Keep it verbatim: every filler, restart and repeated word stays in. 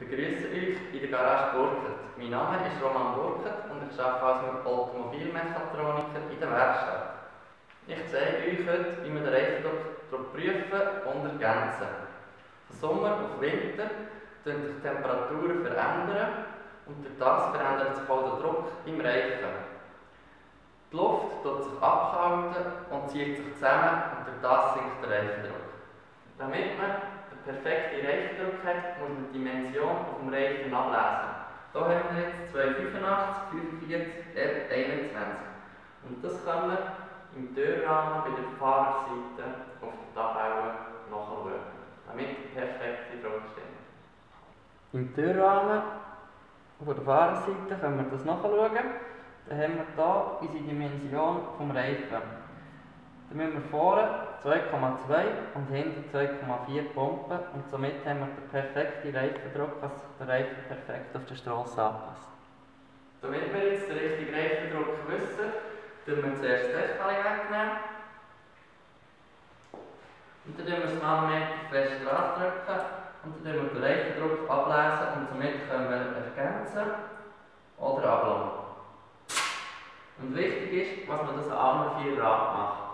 begrüße euch in der Garage Burkert. Mein Name ist Roman Burkert und ich arbeite als Automobilmechatroniker in der Werkstatt. Ich zeige euch heute, wie man den Reifendruck prüfen und ergänzen. Von Sommer auf Winter verändern sich die Temperaturen verändern und durch das verändert sich auch der Druck im Reifen. Die Luft tut sich abkalten und zieht sich zusammen und durch das sinkt der Reifendruck. Damit man den perfekten Reifendruck hat, muss man die Dimension auf dem Reifen ablesen. Hier haben wir jetzt zweihundertfünfundachtzig, fünfundvierzig, R einundzwanzig. Und das können wir im Türrahmen bei der Fahrerseite auf der Tabelle nachschauen, damit der perfekte Druck stimmt. Im Türrahmen auf der Fahrerseite können wir das nachschauen. Dann haben wir hier unsere Dimension vom Reifen. Dann müssen wir vorne zwei Komma zwei und hinten zwei Komma vier pumpen und somit haben wir den perfekten Reifendruck, dass sich der Reifen perfekt auf der Straße anpasst. Damit wir jetzt den richtigen Reifendruck wissen, tun wir zuerst das Deckel wegnehmen. Und dann drücken wir das Manometer fest dran drücken und dann tun wir den Reifendruck ablesen und somit können wir ergänzen oder ablassen. Und wichtig ist, dass man das an allen vier Rahmen macht.